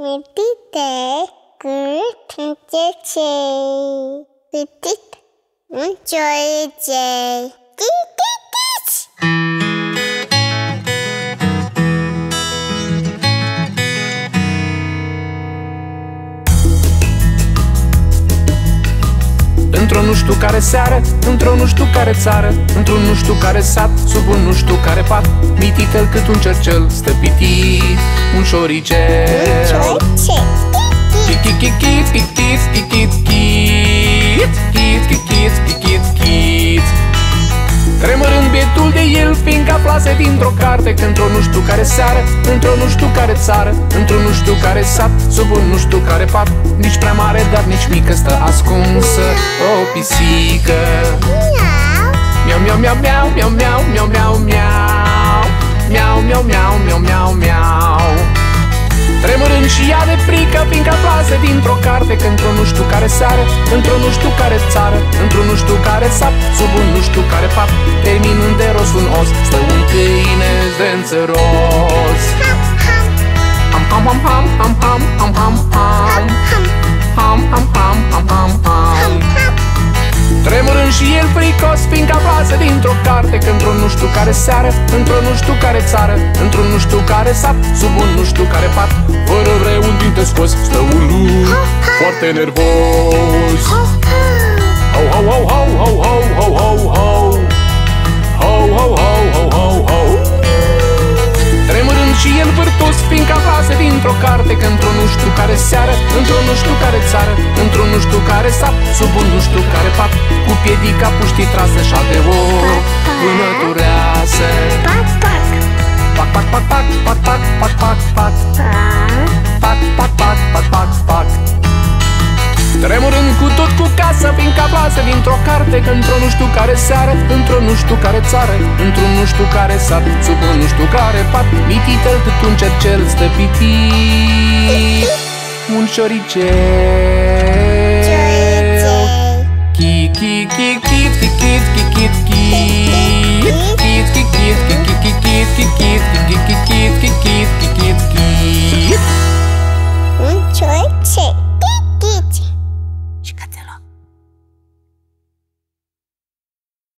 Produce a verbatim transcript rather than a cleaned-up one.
mitite, cât cei, cât un cioicei, tititici. Într-o nu știu care seară, într-o nu știu care țară, într-un nu știu care sat, sub un nu știu care pat, mititel cât un cercel, stă pitit un șoricel. Chit-chit-chit, chit-chit, chit-chit, chit, chit, chit, chit. Tremurând bietul de el, fiindcă aflase dintr-o carte că într-o nu știu care seară, într-o nu știu care țară, într-un nu știu care sat, sub un nu știu care pat, nici prea mare, dar nici mică, stă ascunsă o pisică. Miau, miau, miau, miau, miau, miau, miau, miau, miau, miau, miau, miau, miau, miau, miau. Tremurând și ea de frică, fiindcă aflase dintr-o carte că într-o nu știu care seară, într-o nu știu care țară, într-un nu știu care sat, sub un nu știu care pat, terminând de ros un os, stă un câine zdențăros. Ham, ham, ham, ham, ham, ham, ham, ham, ham, ham, ham, ham, ham, ham, ham. Tremurând și el fricos, fiindcă aflase dintr-o carte că într-o nu știu care seară, într-o nu știu care țară, într-un nu știu care sat, sub un nu știu care pat, fără vreun dinte scos, stă un lup foarte nervos. Ho, ho, ho, ho, ho, ho, ho, ho, ho, ho, ho, ho, ho, ho, ho. Tremurând și el vârtos, fiindcă aflase dintr-o carte că într-o nu știu care seară, într-o nu știu care țară, într-un nu știu care sat, sub un nu știu care pat, cu piedica puștii trasă și de ori vânătureasă. Pac, pac, pac, pac, pac, pac, pac, pac, pac, pac, pac, pac, pac, pac, pac, pac. Tremurând cu tot cu casă, fiindcă aflase dintr-o carte că într-o nu știu care seară, într-o nu știu care țară, într-un nu știu care sat, sub un nu știu care pat, mititel cât un cercel, stă pitit un șoricel.